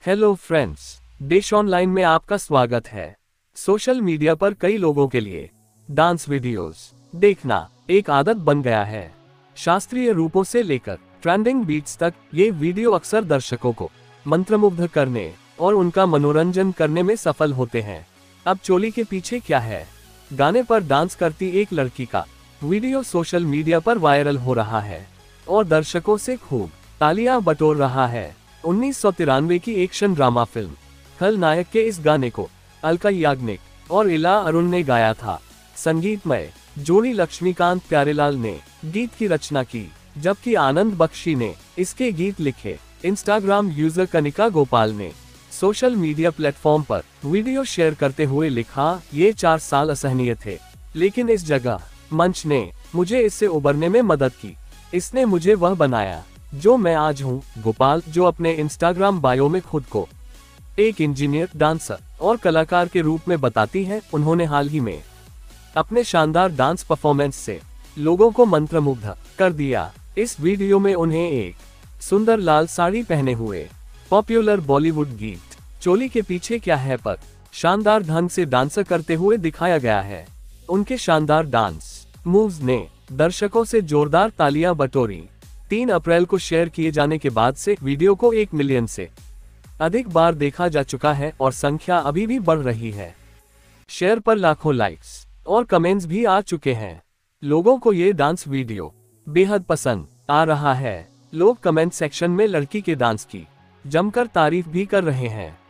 Hello friends, dish online में आपका स्वागत है। सोशल मीडिया पर कई लोगों के लिए डांस वीडियोस देखना एक आदत बन गया है। शास्त्रीय रूपों से लेकर ट्रेंडिंग बीट्स तक ये वीडियो अक्सर दर्शकों को मंत्रमुग्ध करने और उनका मनोरंजन करने में सफल होते हैं। अब चोली के पीछे क्या है? गाने पर डांस करती एक लड़की का वीडियो सोशल मीडिया पर वायरल हो रहा है और दर्शकों से खूब तालियां बटोर रहा है। 1993 की एक्शन ड्रामा फिल्म खलनायक के इस गाने को अलका याग्निक और इला अरुण ने गाया था। संगीतमय जोड़ी लक्ष्मीकांत प्यारेलाल ने गीत की रचना की, जबकि आनंद बख्शी ने इसके गीत लिखे। इंस्टाग्राम यूजर कनिका गोपाल ने सोशल मीडिया प्लेटफॉर्म पर वीडियो शेयर करते हुए लिखा, ये 4 साल असहनीय थे, लेकिन इस जगह मंच ने मुझे इससे उबरने में मदद की। इसने मुझे वह बनाया जो मैं आज हूँ। गोपाल, जो अपने इंस्टाग्राम बायो में खुद को एक इंजीनियर, डांसर और कलाकार के रूप में बताती है, उन्होंने हाल ही में अपने शानदार डांस परफॉर्मेंस से लोगों को मंत्रमुग्ध कर दिया। इस वीडियो में उन्हें एक सुंदर लाल साड़ी पहने हुए पॉपुलर बॉलीवुड गीत चोली के पीछे क्या है पर शानदार ढंग से डांस करते हुए दिखाया गया है। उनके शानदार डांस मूव्स ने दर्शकों से जोरदार तालियां बटोरी। 3 अप्रैल को शेयर किए जाने के बाद से वीडियो को 1 मिलियन से अधिक बार देखा जा चुका है और संख्या अभी भी बढ़ रही है। शेयर पर लाखों लाइक्स और कमेंट्स भी आ चुके हैं। लोगों को ये डांस वीडियो बेहद पसंद आ रहा है। लोग कमेंट सेक्शन में लड़की के डांस की जमकर तारीफ भी कर रहे हैं।